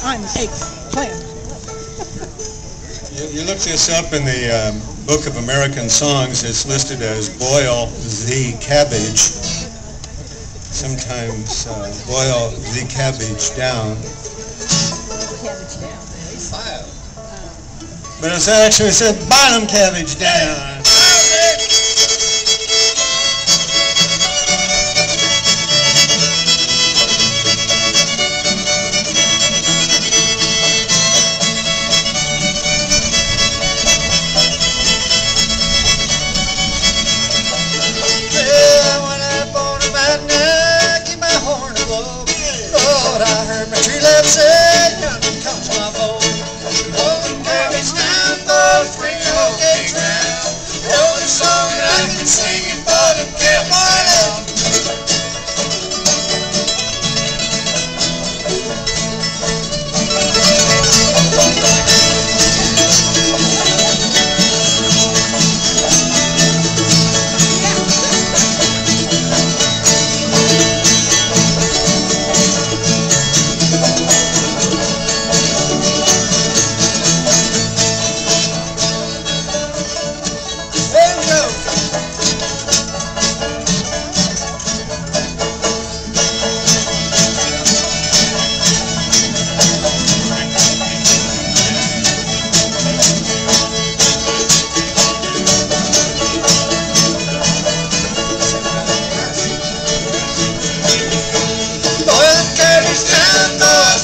I'm eggplant. You look this up in the Book of American Songs. It's listed as boil the cabbage. Sometimes boil the cabbage down. Cabbage down. But it's actually said bottom cabbage down.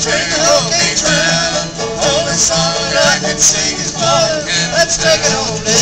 Let's take it home.